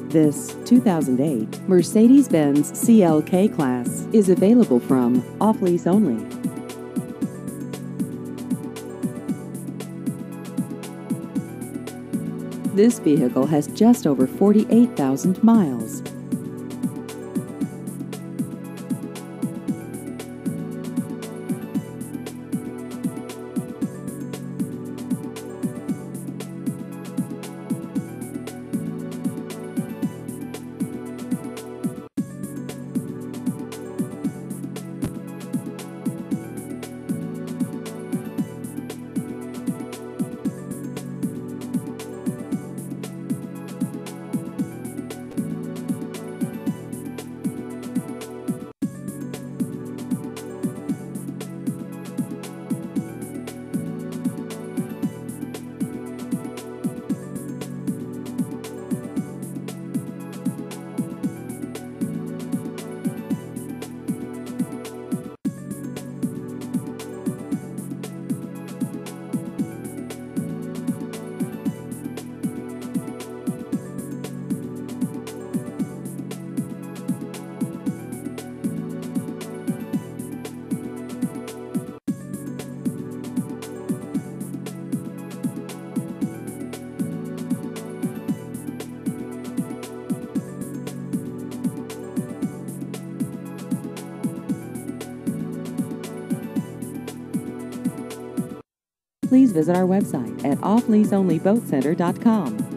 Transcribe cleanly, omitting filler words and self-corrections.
This 2008 Mercedes-Benz CLK-Class is available from Off Lease Only. This vehicle has just over 48,000 miles. Please visit our website at offleaseonlyboatcenter.com.